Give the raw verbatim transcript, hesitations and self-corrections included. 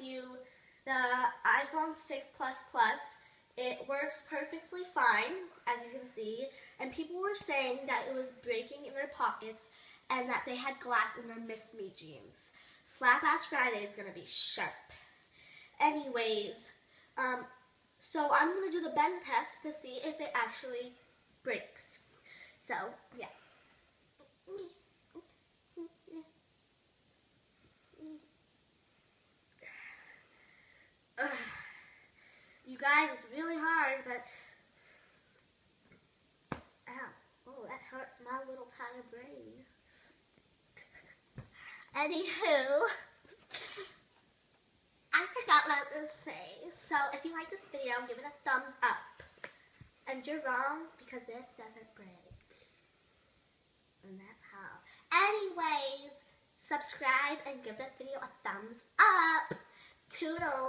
you the iPhone six Plus Plus. It works perfectly fine, as you can see, and people were saying that it was breaking in their pockets and that they had glass in their Miss Me jeans. Slap Ass Friday is going to be sharp. Anyways, um, so I'm going to do the bend test to see if it actually breaks. So, yeah. Ugh. You guys, it's really hard, but... Ow. Oh, that hurts my little tiny brain. Anywho, I forgot what I was going to say. So, if you like this video, give it a thumbs up. And you're wrong, because this doesn't break. And that's how. Anyways, subscribe and give this video a thumbs up. Toodles.